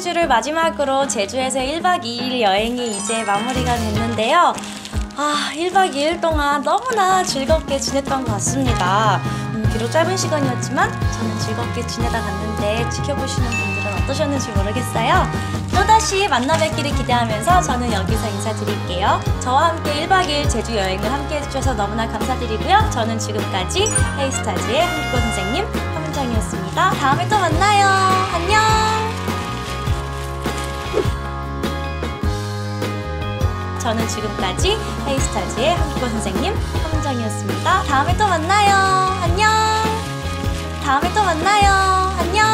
주를 마지막으로 제주에서 1박 2일 여행이 이제 마무리가 됐는데요. 1박 2일 동안 너무나 즐겁게 지냈던 것 같습니다. 비록 짧은 시간이었지만 저는 즐겁게 지내다 갔는데 지켜보시는 분들은 어떠셨는지 모르겠어요. 또다시 만나 뵙기를 기대하면서 저는 여기서 인사드릴게요. 저와 함께 1박 2일 제주 여행을 함께 해주셔서 너무나 감사드리고요. 저는 지금까지 헤이스타즈의 한국어 선생님 함은정이었습니다. 다음에 또 만나요. 안녕. 저는 지금까지 헤이스타즈의 한국어 선생님 함은정이었습니다. 다음에 또 만나요. 안녕. 다음에 또 만나요. 안녕.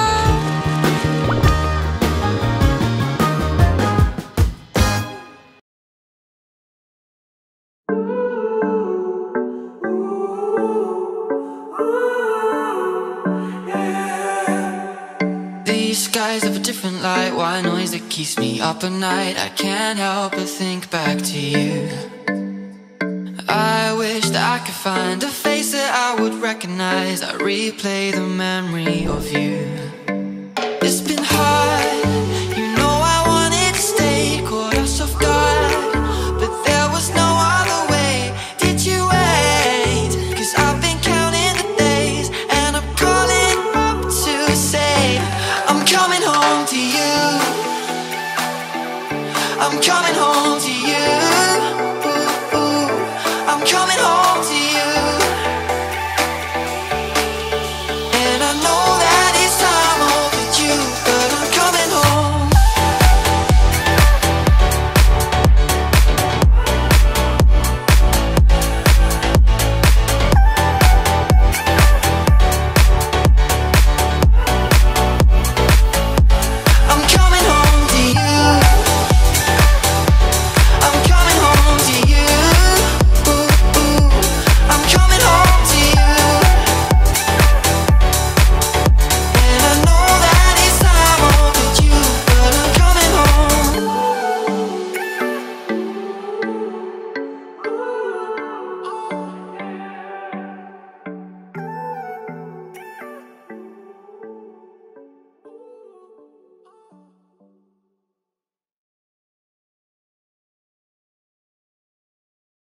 These skies have a different light, white noise that keeps me up at night. I can't help but think back to you. I wish that I could find a face that I would recognize. I replay the memory of you. It's been hard, you know I wanted to stay, caught us off guard, but there was no other way. Did you wait? 'Cause I've been counting the days, and I'm calling up to say I'm coming home to you. I'm coming home to you.